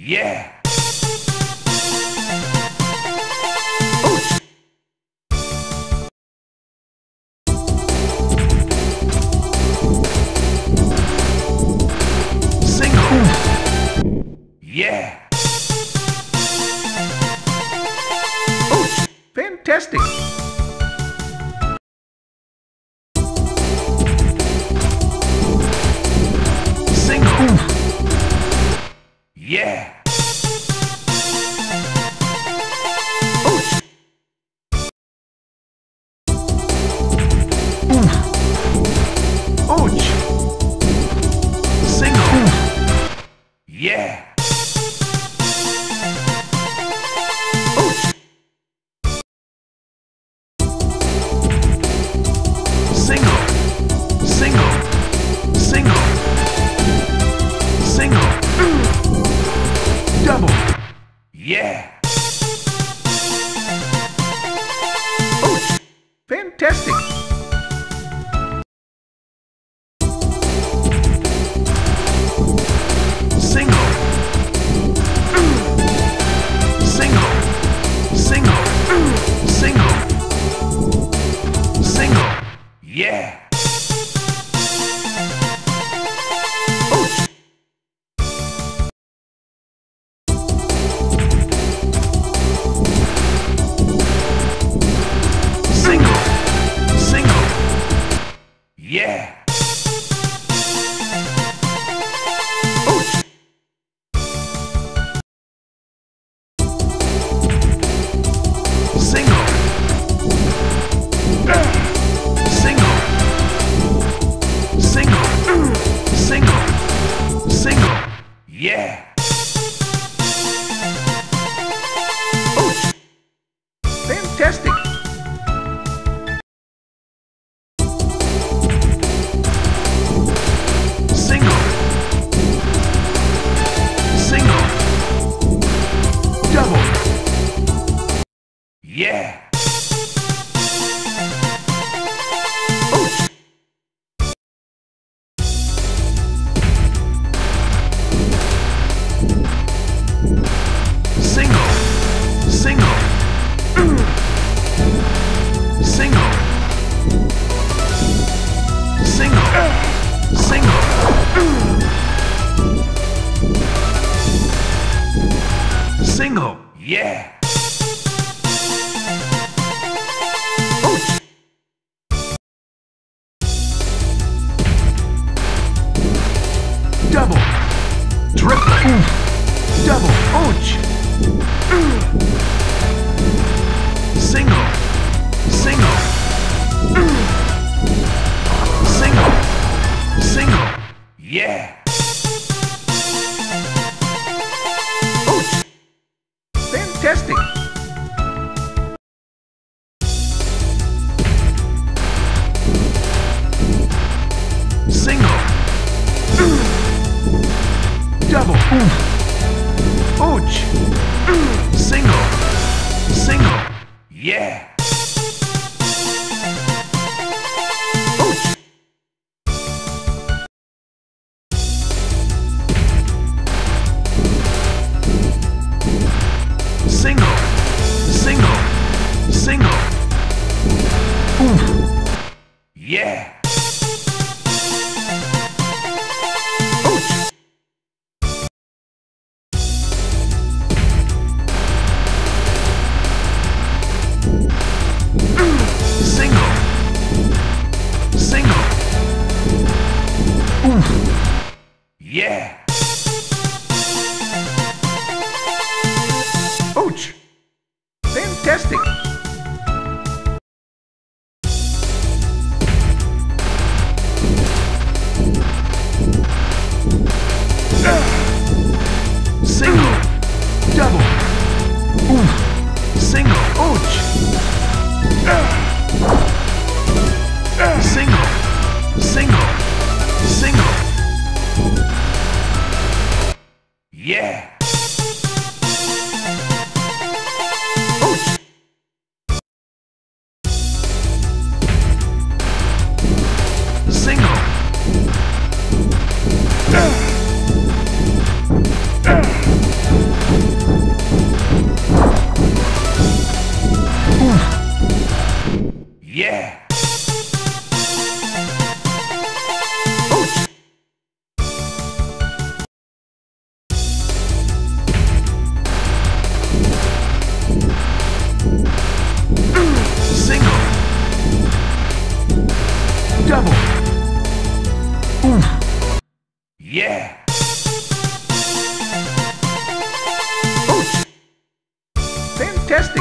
Yeah. Single. Yeah. Fantastic! Single. Yeah. Ouch! Single. Yeah. Single. Single. Single. Single. Double! Yeah. Ouch! Fantastic! Single. Single. Single. Single. Single. Yeah. Ouch! Single. Single. Yeah. Ouch! Single. Single. Single. Single. Single. Yeah. Ouch! Fantastic! Single. Single. Double! Yeah. Ouch! Single. Single. Single. Single. Single. Single. Yeah. Ouch! Double! Triple! Double! Ouch! Single. Single. Single. Single. Yeah. Ouch! Fantastic! Single. Double! Ouch! Single. Single. Yeah. Ouch! Single. Single. Single. Yeah. Ouch! Single. Single. Yeah. Ouch! Fantastic! Single. Double! Single. Ouch! Single. Single. Single. Yeah. Ouch! Single. Yeah. Ouch! Fantastic!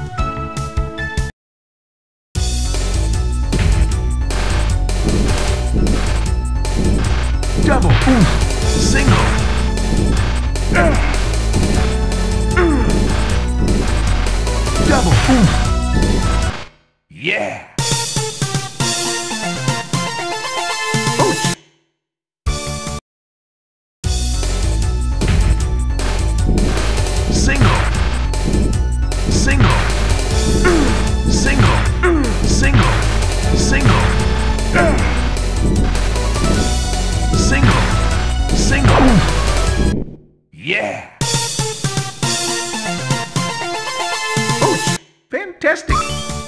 Double. Single. Double. Yeah. Ouch! Single. Single. Single. Single. Single. Single. Single. Yeah. Ouch! Fantastic!